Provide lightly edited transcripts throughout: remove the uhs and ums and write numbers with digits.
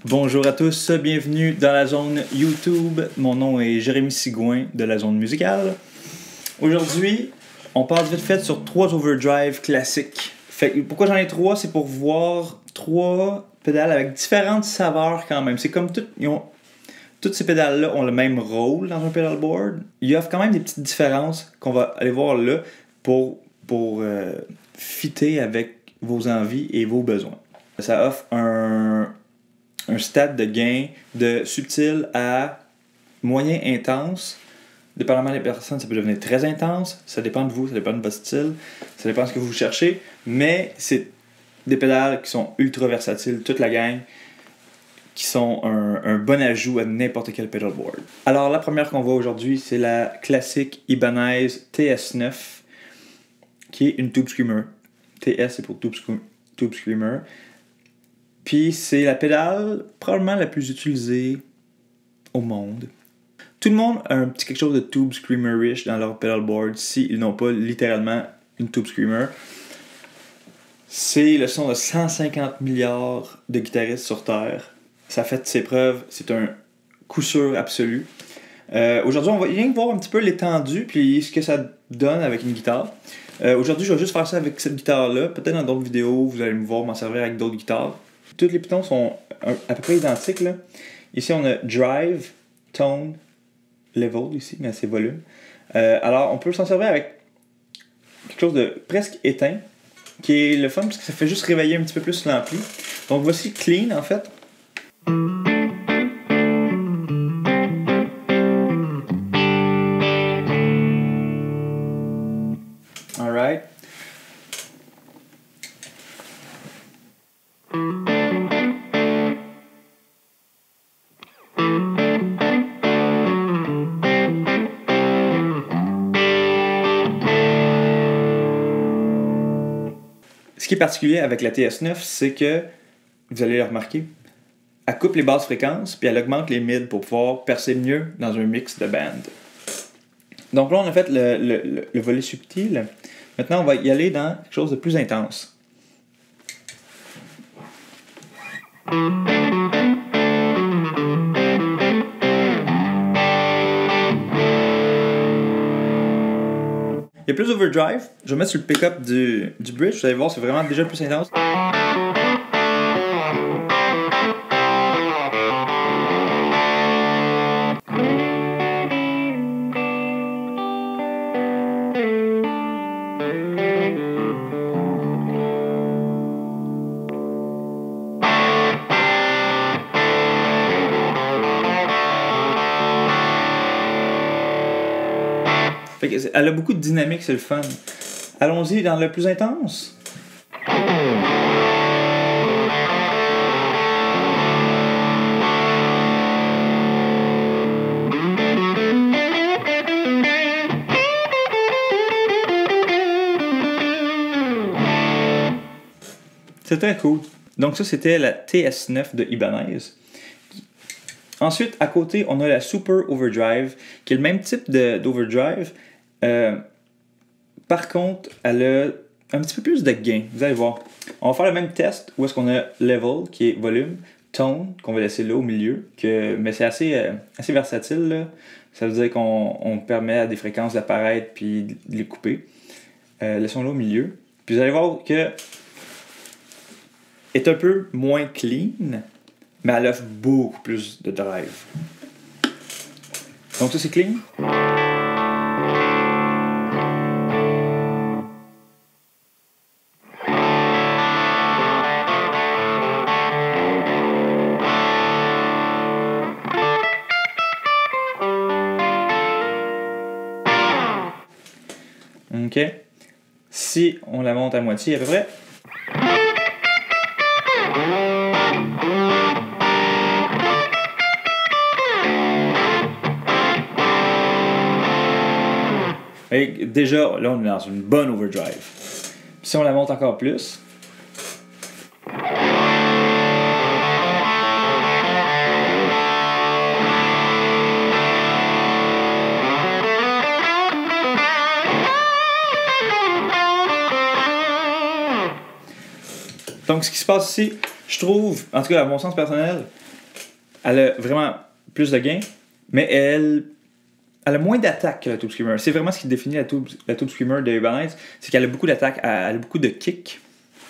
Bonjour à tous, bienvenue dans la zone YouTube. Mon nom est Jérémy Sigouin de la zone musicale. Aujourd'hui, on passe vite fait sur 3 overdrive classiques. Pourquoi j'en ai 3? C'est pour voir 3 pédales avec différentes saveurs quand même. C'est comme toutes ces pédales-là ont le même rôle dans un pedalboard. Il y a quand même des petites différences qu'on va aller voir là pour fitter avec vos envies et vos besoins. Ça offre un stade de gain de subtil à moyen intense. Dépendamment des personnes, ça peut devenir très intense. Ça dépend de vous, ça dépend de votre style, ça dépend de ce que vous cherchez. Mais c'est des pédales qui sont ultra versatiles, toute la gang, qui sont un bon ajout à n'importe quel pedalboard. Alors la première qu'on voit aujourd'hui, c'est la classique Ibanez TS9, qui est une Tube Screamer. TS c'est pour Tube Screamer. Puis c'est la pédale probablement la plus utilisée au monde. Tout le monde a un petit quelque chose de Tube Screamer-ish dans leur pedalboard s'ils n'ont pas littéralement une Tube Screamer. C'est le son de 150 milliards de guitaristes sur Terre. Ça fait ses preuves, c'est un coup sûr absolu. Aujourd'hui, on va rien que voir un petit peu l'étendue puis ce que ça donne avec une guitare. Aujourd'hui, je vais juste faire ça avec cette guitare-là. Peut-être dans d'autres vidéos, vous allez me voir m'en servir avec d'autres guitares. Tous les pitons sont à peu près identiques, là. Ici, on a Drive, Tone, Level ici, mais c'est volume. Alors, on peut s'en servir avec quelque chose de presque éteint, qui est le fun parce que ça fait juste réveiller un petit peu plus l'ampli. Donc, voici Clean, en fait. Alright. Ce qui est particulier avec la TS9, c'est que, vous allez le remarquer, elle coupe les basses fréquences puis elle augmente les mids pour pouvoir percer mieux dans un mix de band. Donc là, on a fait le volet subtil. Maintenant, on va y aller dans quelque chose de plus intense. Il y a plus d'overdrive. Je vais mettre sur le pick-up du bridge. Vous allez voir, c'est vraiment déjà plus intense. Elle a beaucoup de dynamique, c'est le fun. Allons-y dans le plus intense. C'est très cool. Donc ça, c'était la TS9 de Ibanez. Ensuite, à côté, on a la Super Overdrive, qui est le même type d'overdrive. Par contre, elle a un petit peu plus de gain. Vous allez voir. On va faire le même test où est-ce qu'on a Level, qui est volume, Tone, qu'on va laisser là au milieu. Mais c'est assez versatile, là. Ça veut dire qu'on permet à des fréquences d'apparaître puis de les couper. Laissons-le au milieu. Puis vous allez voir que est un peu moins clean, mais elle offre beaucoup plus de drive. Donc ça, c'est clean. OK. Si on la monte à moitié à peu près. Et déjà, là, on est dans une bonne overdrive. Si on la monte encore plus. Donc, ce qui se passe ici, je trouve, en tout cas à mon sens personnel, Elle a vraiment plus de gain, mais elle a moins d'attaque que la Tube Screamer. C'est vraiment ce qui définit la Tube Screamer de Ibanez, c'est qu'elle a beaucoup d'attaque, elle a beaucoup de kick.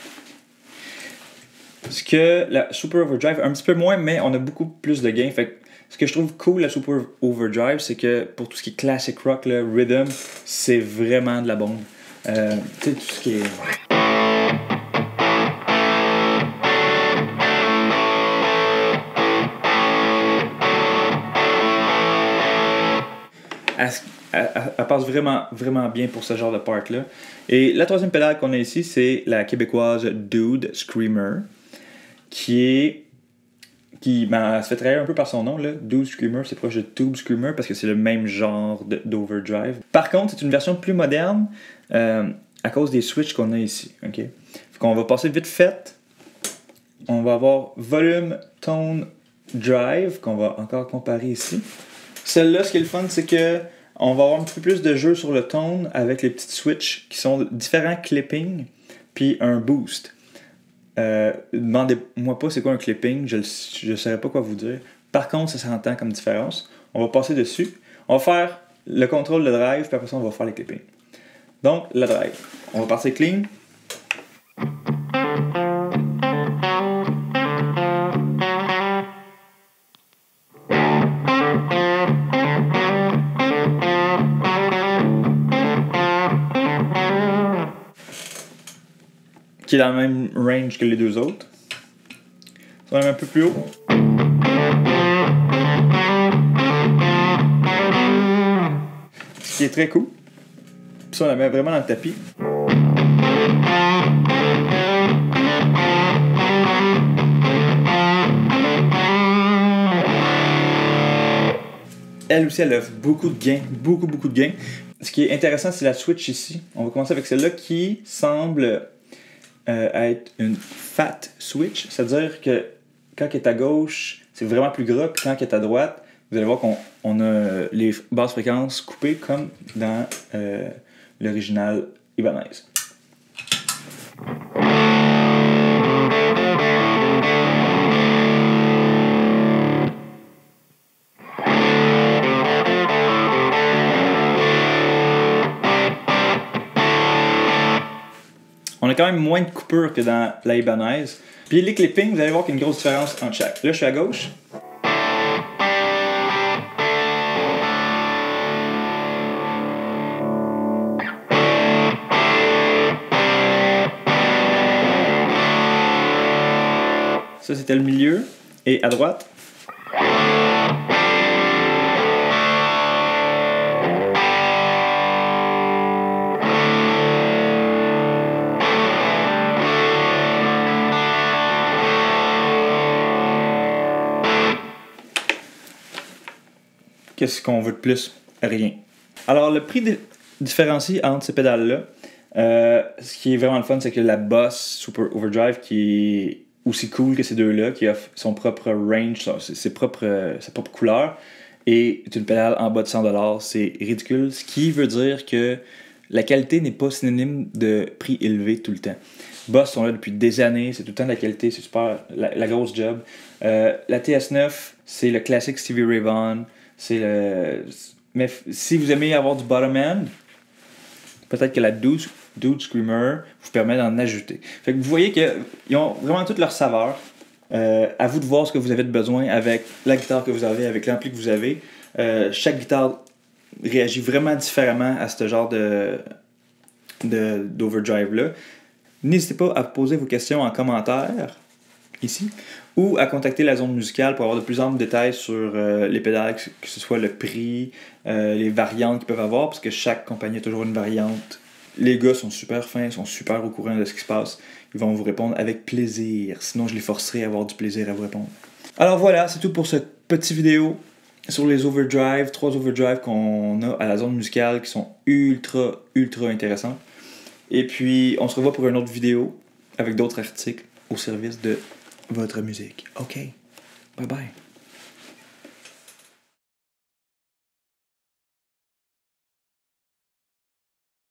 Ce que la Super Overdrive, un petit peu moins, mais on a beaucoup plus de gain. Fait que ce que je trouve cool la Super Overdrive, c'est que pour tout ce qui est classic rock, là, rhythm, c'est vraiment de la bombe. Tu sais, tout ce qui est... Elle passe vraiment bien pour ce genre de part-là. Et la troisième pédale qu'on a ici, c'est la québécoise Dude Screamer, qui elle se fait trahir un peu par son nom, là. Dude Screamer, c'est proche de Tube Screamer parce que c'est le même genre d'overdrive. Par contre, c'est une version plus moderne à cause des switches qu'on a ici. Okay? Fait qu'on va passer vite fait. On va avoir volume, tone, drive, qu'on va encore comparer ici. Celle-là, ce qui est le fun, c'est que on va avoir un petit peu plus de jeu sur le tone avec les petites switches qui sont différents clipping puis un boost. Demandez-moi pas c'est quoi un clipping, je ne saurais pas quoi vous dire. Par contre, ça s'entend comme différence. On va passer dessus. On va faire le contrôle de drive, puis après ça, on va faire les clippings. Donc, le drive. On va partir clean. Qui est dans le même range que les deux autres. On va un peu plus haut. Ce qui est très cool. Puis ça, on la met vraiment dans le tapis. Elle aussi, elle offre beaucoup de gains. Beaucoup de gains. Ce qui est intéressant, c'est la switch ici. On va commencer avec celle-là qui semble être une fat switch. C'est-à-dire que quand elle est à gauche, c'est vraiment plus gras. Puis quand elle est à droite, vous allez voir qu'on a les basses fréquences coupées comme dans l'original Ibanez. On a quand même moins de coupures que dans la Ibanez. Puis les clippings, vous allez voir qu'il y a une grosse différence entre chaque. Là, je suis à gauche. Ça, c'était le milieu. Et à droite. Qu'est-ce qu'on veut de plus? Rien. Alors, le prix différencie entre ces pédales-là. Ce qui est vraiment le fun, c'est que la Boss Super Overdrive, qui est aussi cool que ces deux-là, qui offre son propre range, sa propre couleur, et une pédale en bas de 100$, c'est ridicule. Ce qui veut dire que la qualité n'est pas synonyme de prix élevé tout le temps. Boss sont là depuis des années, c'est tout le temps de la qualité, c'est super, la grosse job. La TS9, c'est le classique Stevie Ray Vaughan. Mais si vous aimez avoir du bottom end, peut-être que la Dude Screamer vous permet d'en ajouter. Fait que vous voyez qu'ils ont vraiment toute leur saveur. À vous de voir ce que vous avez de besoin avec la guitare que vous avez, avec l'ampli que vous avez. Chaque guitare réagit vraiment différemment à ce genre d'overdrive-là. N'hésitez pas à poser vos questions en commentaire ici, ou à contacter la zone musicale pour avoir de plus amples détails sur les pédales, que ce soit le prix, les variantes qu'ils peuvent avoir, parce que chaque compagnie a toujours une variante. Les gars sont super fins, ils sont super au courant de ce qui se passe. Ils vont vous répondre avec plaisir, sinon je les forcerai à avoir du plaisir à vous répondre. Alors voilà, c'est tout pour cette petite vidéo sur les overdrives, 3 overdrives qu'on a à la zone musicale qui sont ultra intéressants. Et puis on se revoit pour une autre vidéo avec d'autres articles au service de votre musique. OK. Bye bye.